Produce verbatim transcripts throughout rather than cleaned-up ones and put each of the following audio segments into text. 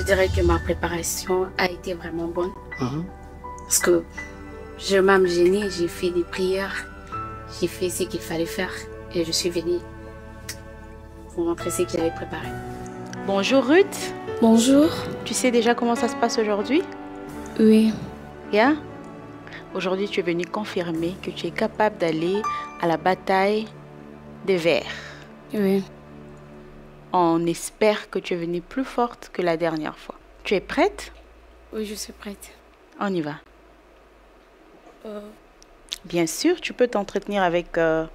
dirais que ma préparation a été vraiment bonne. Mm-hmm. Parce que je m'aime gênée, j'ai fait des prières, j'ai fait ce qu'il fallait faire et je suis venue pour montrer ce que j'avais préparé. Bonjour Ruth. Bonjour. Tu sais déjà comment ça se passe aujourd'hui? Oui. Yeah? Aujourd'hui, tu es venue confirmer que tu es capable d'aller à la bataille des vers. Oui. On espère que tu es venue plus forte que la dernière fois. Tu es prête? Oui, je suis prête. On y va. Euh... Bien sûr, tu peux t'entretenir avec... Euh...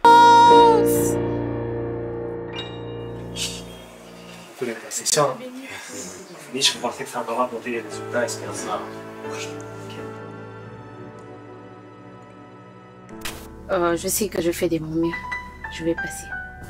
Pour les sessions, je pensais que ça va rapporter les résultats, espérons ça. Euh, je sais que je fais de mon mieux. Je vais passer.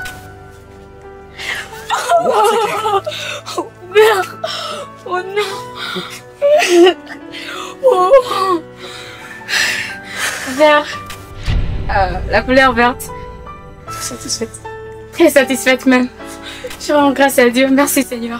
Oh, oh merde! Oh non! Oh. Vert. Euh, la couleur verte. Satisfaite? Très satisfaite même. Je rends grâce à Dieu. Merci Seigneur.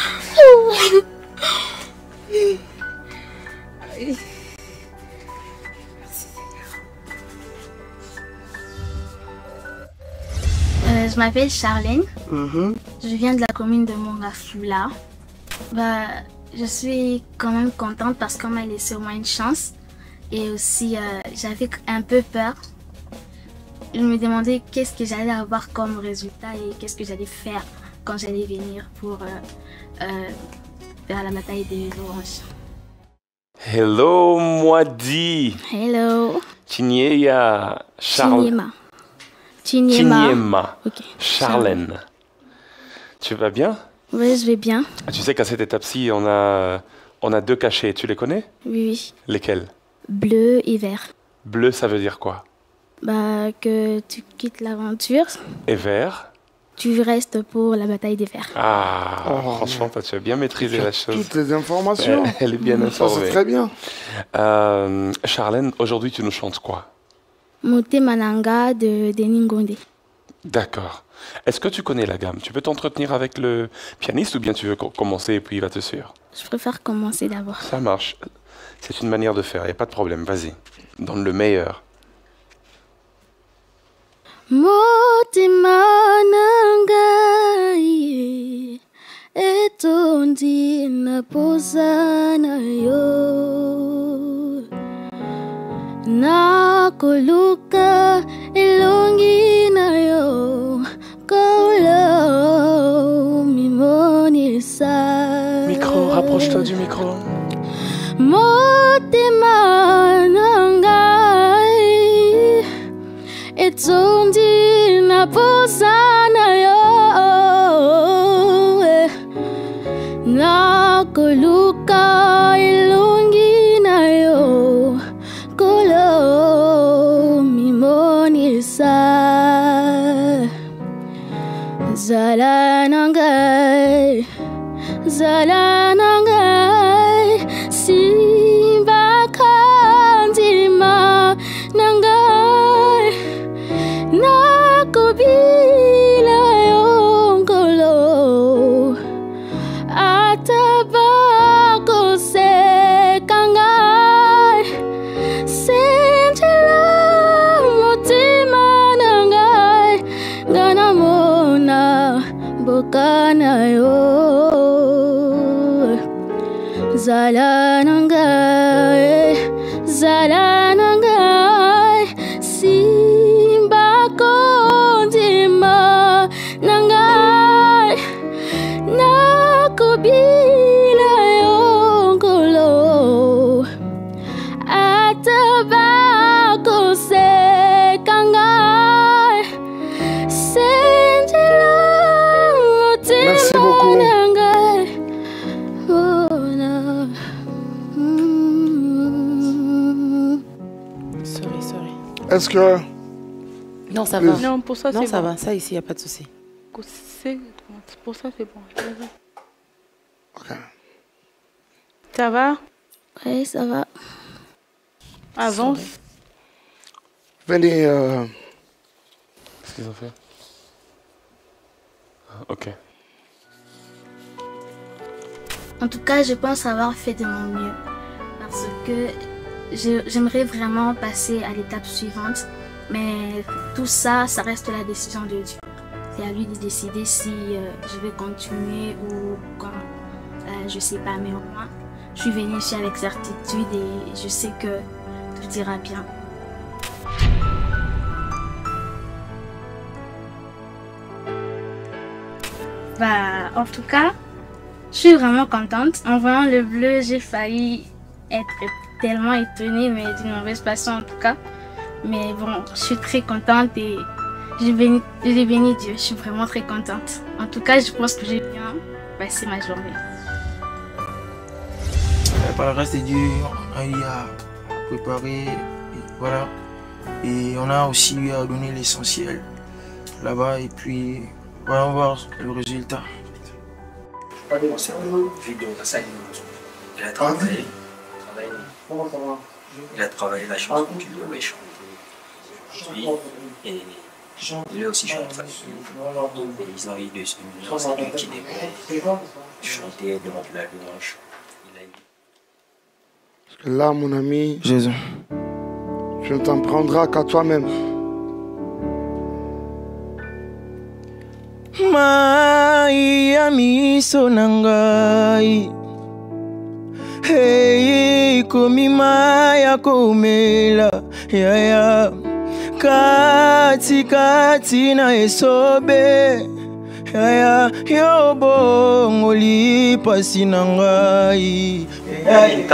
Euh, je m'appelle Charlène. Mm-hmm. Je viens de la commune de Mongafula. Bah, je suis quand même contente parce qu'on m'a laissé au moins une chance. Et aussi, euh, j'avais un peu peur. Je me demandais qu'est-ce que j'allais avoir comme résultat et qu'est-ce que j'allais faire quand j'allais venir pour euh, euh, faire la bataille des oranges. Hello, Mwadi. Hello. Chinyea. Charles. Chinyema. Chinyema. Chinyema. Okay. Charlène. Tu vas bien? Oui, je vais bien. Tu sais qu'à cette étape-ci, on a, on a deux cachets. Tu les connais? Oui, oui. Lesquels? Bleu et vert. Bleu, ça veut dire quoi? Bah, que tu quittes l'aventure. Et vert? Tu restes pour la bataille des vers. Ah, oh, franchement, toi, tu as bien maîtrisé la chose. Toutes les informations. Elle, elle est bien informée. C'est très bien. Euh, Charlène, aujourd'hui, tu nous chantes quoi? Moté Mananga de Denis Ngondé. D'accord. Est-ce que tu connais la gamme? Tu peux t'entretenir avec le pianiste ou bien tu veux commencer et puis il va te suivre? Je préfère commencer d'abord. Ça marche. C'est une manière de faire, il n'y a pas de problème. Vas-y, donne le meilleur. Moté Mananga etondi na posana yo na koluka elongi na yo kolo mimonisa. Micro, rapproche-toi du micro. Motema nangai etondi na posana yo na koluka elongi na yo kolo mimonisa. Zala nangai, zala nangai, simba kandima nangai, nakobila yongolo, atabako sekangai, senjela mutima nangai, ganamona bokana yo. Zala nangai, zala nangai, simba kondima nangai, nakobila yongolo, atabako sekangai, senjela Merci beaucoup. Sorry, sorry. Est-ce que... Non, ça va. Non, pour ça, Non, c'est ça bon. va. Ça, ici, il n'y a pas de souci. Pour ça, c'est bon. Ok. Ça va? Oui, ça va. Avance. Venez... Euh... Qu'est-ce qu'ils ont fait? Ah, ok. En tout cas, je pense avoir fait de mon mieux parce que j'aimerais vraiment passer à l'étape suivante. Mais tout ça, ça reste la décision de Dieu. C'est à lui de décider si euh, je vais continuer ou quand, euh, je sais pas, mais au moins, je suis venue ici avec certitude et je sais que tout ira bien. Bah, en tout cas, je suis vraiment contente. En voyant le bleu, j'ai failli être tellement étonnée, mais d'une mauvaise façon en tout cas. Mais bon, je suis très contente et j'ai béni, j'ai béni Dieu. Je suis vraiment très contente. En tout cas, je pense que j'ai bien passé ma journée. Par la grâce de Dieu, on a eu à préparer, et voilà. Et on a aussi eu à donner l'essentiel là-bas et puis voilà, on va voir le résultat. Il a travaillé, il a travaillé la chanson qu'il devait chanter. Et il est aussi chanteur. Et ils ont eu deux semaines, c'est lui qui devait chanter devant la louange. Parce que là, mon ami, Jésus, tu ne t'en prendras qu'à toi-même. Maia miso nangai, hey komi maya komela, ya ya, kati kati na esobe, ya ya, yobo ngoli pasi nangai, ya ya,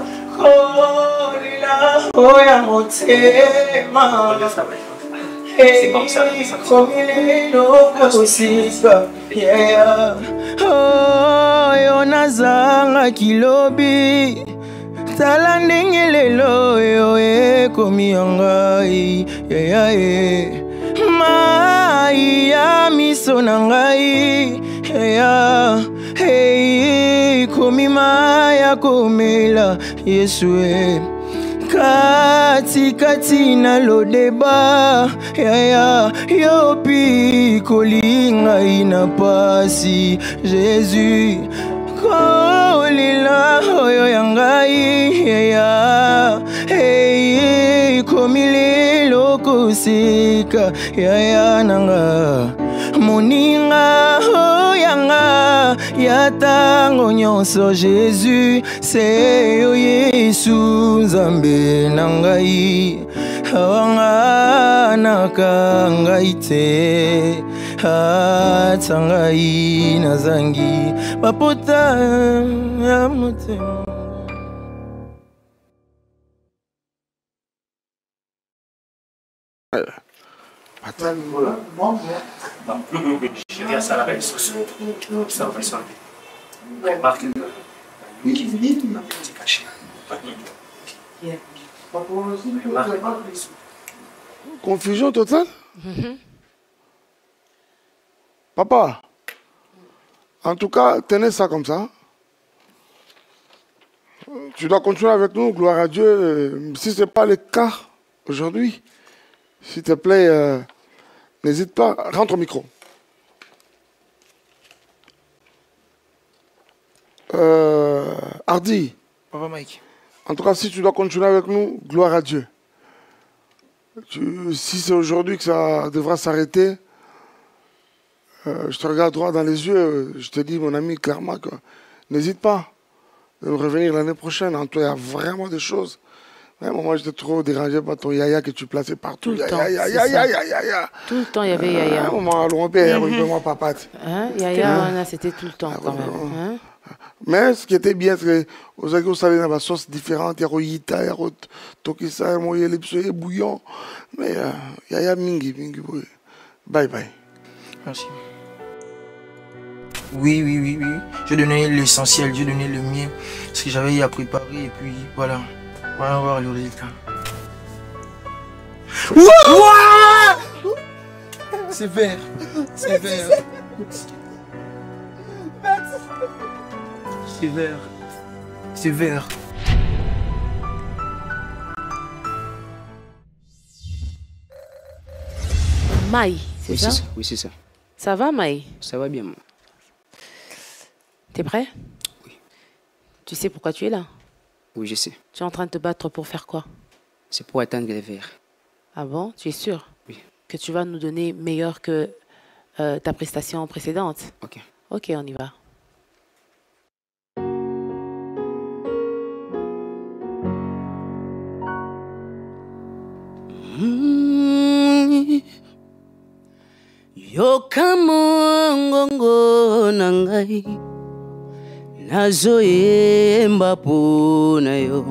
kolila oya motema. C'est comme ça, ça oh, nazanga kilobi tala ndenge lelo yo ekomi ngai ya ya mai ya miso na ngai ya hey komi maya komela Yesu kati kati na lodeba ya ya yopi kolinga ina pasi Jésus kolila oyo yangai ya ya hey komilelo kusika ya ya nanga moninga oyanga yatango nyonso Jésus c'est yo Yesu nzambe nangai awanga nakangai te atangai nazangi bapota ya motema. Attends, je viens ça la belle sauce. Ça va faire remarque qui finit un petit cachet. Confusion totale. Mm-hmm. Papa, en tout cas, tenez ça comme ça. Tu dois continuer avec nous, gloire à Dieu. Si ce n'est pas le cas aujourd'hui, s'il te plaît, euh, n'hésite pas, rentre au micro. Euh, Hardy. Papa Mike. En tout cas, si tu dois continuer avec nous, gloire à Dieu. Tu, si c'est aujourd'hui que ça devra s'arrêter, euh, je te regarde droit dans les yeux, je te dis, mon ami, clairement, que n'hésite pas de revenir l'année prochaine. En toi, il y a vraiment des choses. Même moi, j'étais trop dérangé par ton yaya que tu plaçais partout. Tout le yaya, temps, yaya, c'est yaya, ça. yaya, yaya. Tout le temps, il y avait yaya. À un moment, allons, père, moi, papa. Hein? Yaya, on a- c'était tout le temps quand même. Hein? Mais ce qui était bien, c'est que aux agos salés dans la sauce différente, il y a royita, il y a tokisa, il y a les bouillon. Mais il y a mingi, mingi. Bye bye. Merci. Oui, oui, oui, oui. Je donnais l'essentiel, je donnais le mien, ce que j'avais à préparer, et puis voilà. On va voir le résultat. Ouah! C'est vert. C'est vert. C'est vert. C'est vert. Maï, c'est Oui, ça? c'est ça. Oui, c'est ça. Ça va, Maï? Ça va bien, moi. T'es prêt? Oui. Tu sais pourquoi tu es là? Oui, je sais. Tu es en train de te battre pour faire quoi? C'est pour atteindre les verts. Ah bon? Tu es sûr? Oui. Que tu vas nous donner meilleur que euh, ta prestation précédente? Ok. Ok, on y va. Mm. Yokamongongo nangai nazoyemba pona yo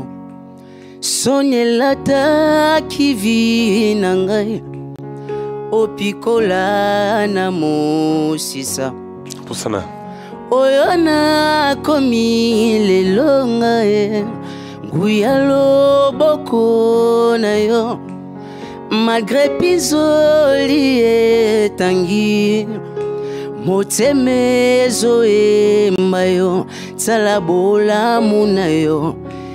sonyelata kivi nangai opikola na mosisa Poussana. oyo nakomi lelo ngai nguya loboko na yo malgré pizoli etangi motema ezoyemba yo tsala bolamu na yo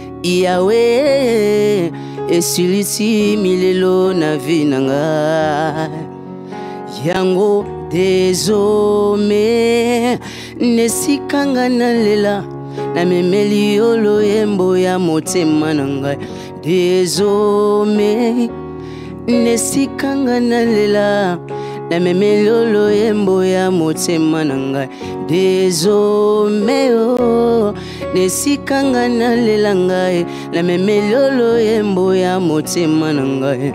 yawe esilisi milelo na vi na ngai yango désormais nesikanga nalela namemeli yo loyembo ya motema na ngai désormais nesikanga nalela namemeli yo loyembo ya motema na ngai désormais oh nesikanga nalela ngai namemeli yo loyembo ya motema na ngai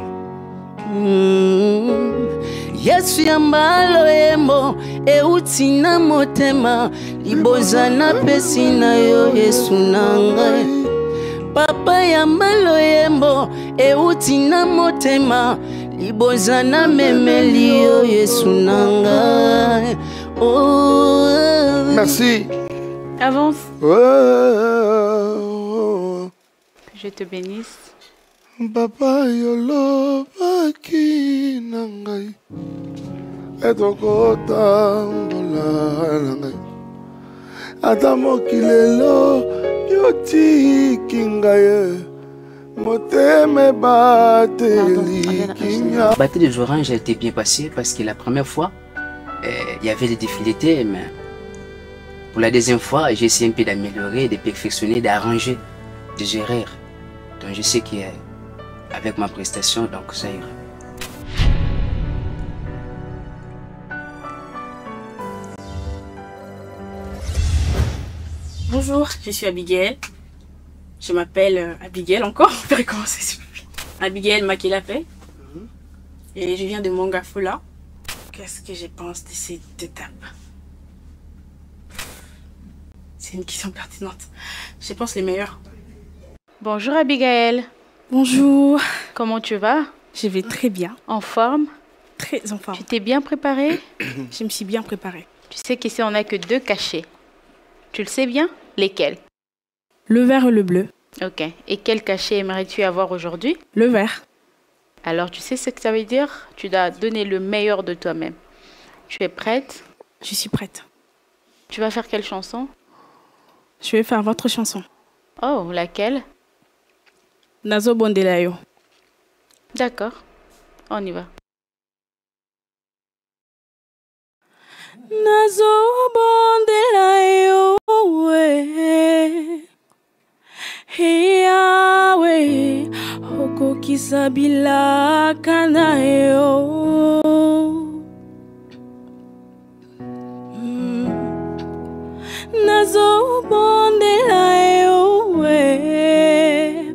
mm. Yesu yamba loyembo euti na motema liboza na pesi na yo Yesu na ngai papa yamba loyembo euti na motema liboza na memeli yo Yesu na ngai oh. Merci. Avance. Oh. Je te bénisse. Papa yolo baki nangai etokota mbola nangai ata mokilelo yoti kingaye moteme bateli kinya. La bataille des oranges a été bien passée parce que la première fois il y avait des difficultés, mais pour la deuxième fois j'ai essayé un peu d'améliorer, de perfectionner, d'arranger des erreurs. Donc je sais que avec ma prestation, donc ça ira. Bonjour, je suis Abigail. Je m'appelle euh, Abigail encore. On peut recommencer. Abigail Makelapé. Mm-hmm. Et je viens de Mongafula. Qu'est-ce que je pense de cette étape? C'est une question pertinente. Je pense les meilleurs. Bonjour Abigail. Bonjour. Comment tu vas? Je vais très bien. En forme? Très en forme. Tu t'es bien préparée? Je me suis bien préparée. Tu sais qu'ici on n'a que deux cachets. Tu le sais bien? Lesquels? Le vert et le bleu. Ok. Et quel cachet aimerais-tu avoir aujourd'hui? Le vert. Alors tu sais ce que ça veut dire? Tu dois donner le meilleur de toi-même. Tu es prête? Je suis prête. Tu vas faire quelle chanson? Je vais faire votre chanson. Oh, laquelle? Nazo Bondelayo. D'accord, on y va. Nazo Bondelayo, we. Yahweh, Oko Kisabila Kanayo. Nazo Bondelayo, we.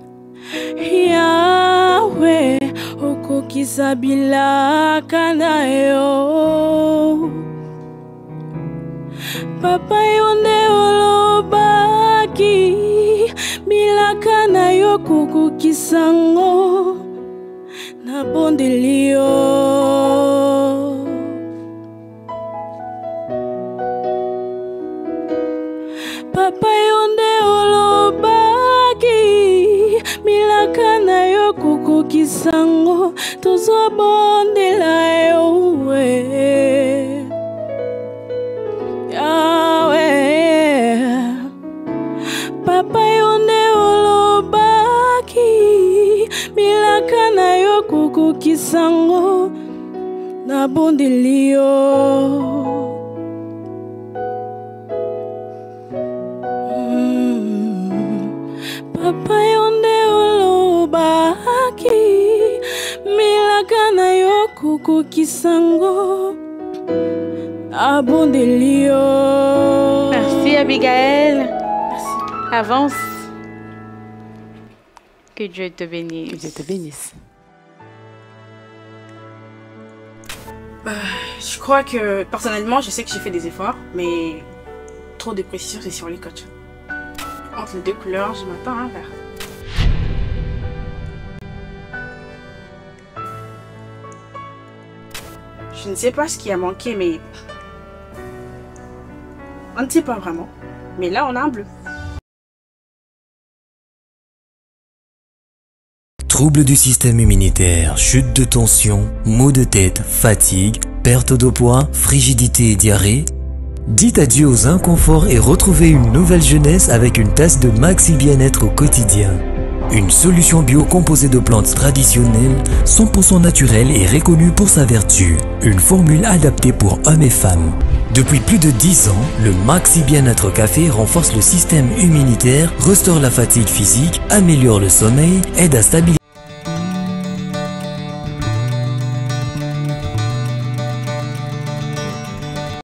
Yahweh, Oko Kisabila Kanayo. Papa yonde olobaki bilaka na yo kuku kisango na bondelio. Papa yonde olobaki bilaka na yo kuku kisango tozo bondela yo we. Papa yonde olobaki milaka na yo kuku kisango na bondelio. Mm. Kaka na yo koko kisango abondelio. Merci Abigail. Merci. Avance. Que Dieu te bénisse. Que Dieu te bénisse. Euh, je crois que personnellement, je sais que j'ai fait des efforts, mais trop de précision, c'est sur les coachs. Entre les deux couleurs, je m'attends à un vert. Je ne sais pas ce qui a manqué, mais on ne sait pas vraiment. Mais là, on a un bleu. Troubles du système immunitaire, chute de tension, maux de tête, fatigue, perte de poids, frigidité et diarrhée. Dites adieu aux inconforts et retrouvez une nouvelle jeunesse avec une tasse de Maxi Bien-être au quotidien. Une solution bio composée de plantes traditionnelles, cent pour cent naturelle et reconnue pour sa vertu. Une formule adaptée pour hommes et femmes. Depuis plus de dix ans, le Maxi Bien-être Café renforce le système immunitaire, restaure la fatigue physique, améliore le sommeil, aide à stabiliser